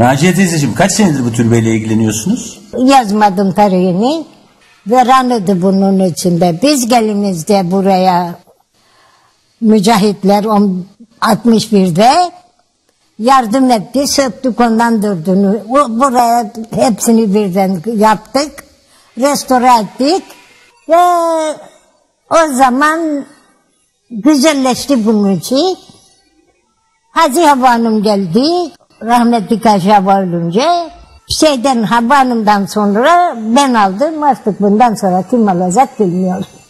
Naciye teyzeciğim, kaç senedir bu türbeyle ilgileniyorsunuz? Yazmadım tarihini. Veranıydı bunun içinde. Biz gelinizde buraya mücahitler 61'de yardım etti. Söktük ondan durdunu. Buraya hepsini birden yaptık. Restore ettik. Ve o zaman güzelleşti bunun için. Hacı Havva Hanım geldi. Rahmetli Hacı Havva ölünce. Havva Hanım'dan sonra ben aldım. Artık bundan sonra kim alacak bilmiyorum.